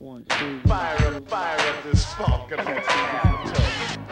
Fire up this funk and let's get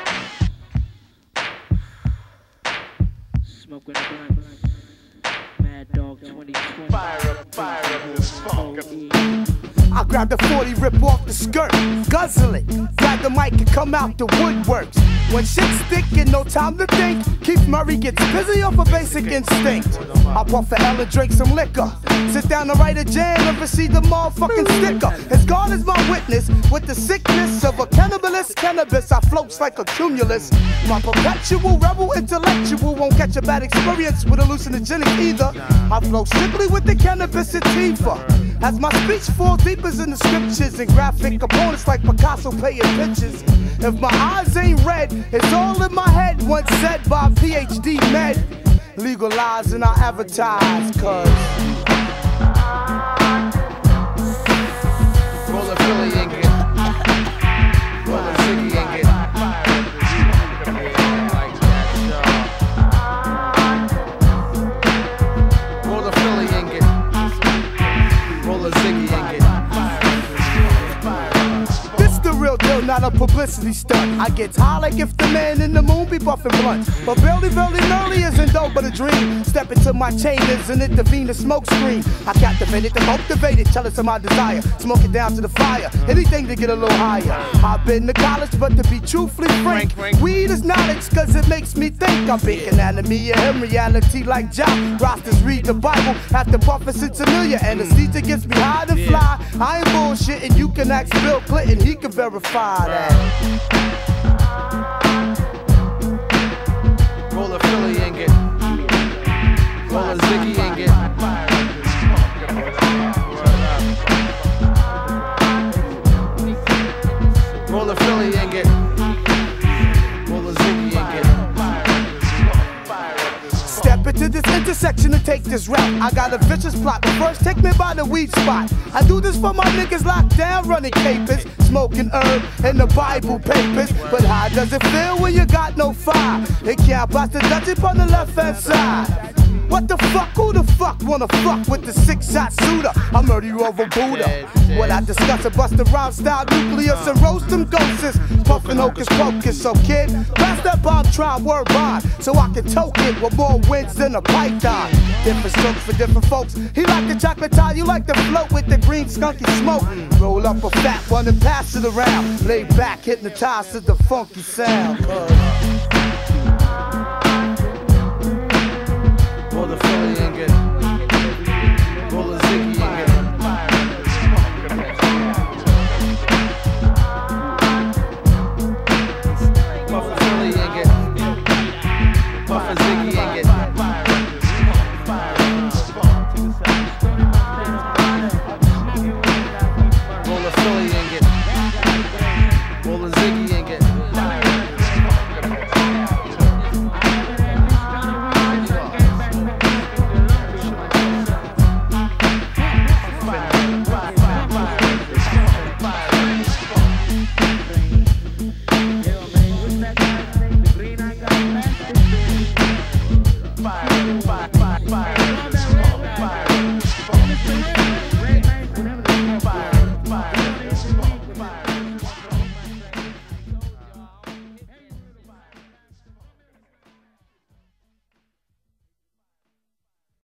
Smoking a blunt. Mad Dog 2020. fire up this funk. I grab the 40, rip off the skirt, guzzle it, grab the mic and come out the woodworks. When shit's sticking, no time to think, Keith Murray gets busy off a basic instinct. I puff a L and drink some liquor, sit down and write a jam and receive the motherfucking sticker. As God is my witness, with the sickness of a cannibalist, cannabis I floats like a cumulus. My perpetual rebel intellectual won't catch a bad experience with hallucinogenic either. I flow strictly with the cannabis sativa. As my speech falls deeper in the scriptures and graphic components like Picasso painting pictures. If my eyes ain't red, it's all in my head. Once said by PhD med. Legalize and I advertise, cause roll a Philly and get roll a Ziggy and get roll a Philly and get roll a Ziggy and get. this the real deal, not a publicity stunt. I get high like if the man in the moon be buffing blunts. But barely isn't dope but a dream. Step into my chambers and intervene the smoke screen. I captivated the motivated, jealous of my desire. Smoke it down to the fire, anything to get a little higher. I've been to college, but to be truthfully frank, weed is knowledge cause it makes me think. I'm big anatomy of him, reality like Jock. Rosters read the Bible, after puffin' it's familiar. Anesthesia gets me high and fly. I ain't bullshitting, you can ask Bill Clinton, he can verify that. Roll a Philly and get roll a Ziggy and get roll a Philly and get roll a Ziggy and get. Step into this intersection and take this route. I got a vicious plot, but first take me by the weed spot. I do this for my niggas locked down, running capers, smoking herb and the Bible papers. But how does it feel when you got no fire? They can't pass the Dutch on the left hand side. What the fuck? Who the fuck wanna fuck with the 6-shot shooter? I murder you over Buddha. What I discuss a bust around style nucleus and roast them ghosts. Puffin' hocus pocus, so kid, pass that bomb, try word bond, so I can toke it with more wins than a python. Different strokes for different folks. He like the chocolate tie, you like the float with the green skunky smoke. Roll up a fat one and pass it around. Lay back, hypnotized to the funky sound. Roll a Philly and get roll a Ziggy and get puff a Philly and get puff a Ziggy